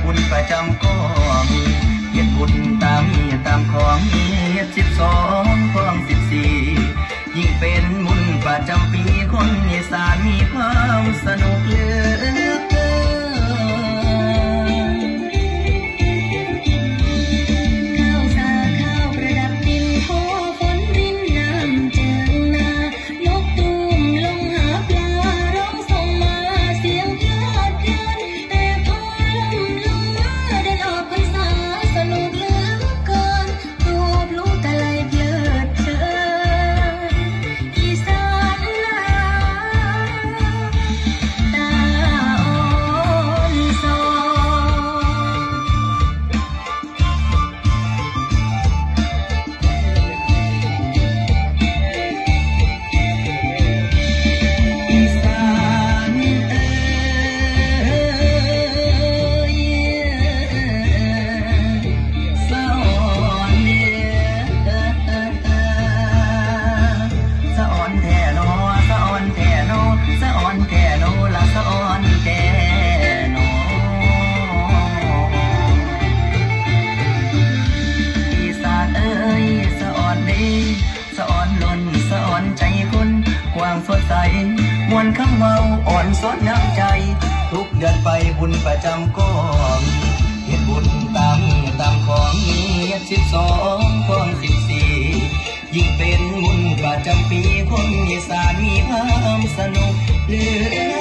บุญประจำก็มีเฮ็ดบุญตามมีตามของมีเฮ็ด12ของ14ยิ่งเป็นบุญประจำปีคนอีสานมีความสนุกเหลือเกินข้าวสาข้าวประดับดินขอฝนรินน้ำเจิงนานกตูมลงหาปลาร้องส่งมาเสียงเพลิดเพลินแต่พอลมลงมาได้ออกพรรษาสนุกเหลือเกินตัวพลูตะไลเพลิดเพลินอีสานนาตาอ่อนสอนอีสานสะอ่อนสะอ่อนแท้นอสะอ่อนแท้นอสะอ่อนแท้นอละสะอ่อนแท้นออีสานสะอ่อนดีสะอ่อนล้นสะอ่อนใจคนกว้างสดใสมวลคำเมาอ่อนสดน้ำใจทุกเดือนไปบุญประจำก็มีเฮ็ดบุญตามของมีเฮ็ด12ของ14ยิ่งเป็นบุญประจำปีคนอีสานมีความสนุกเหลือ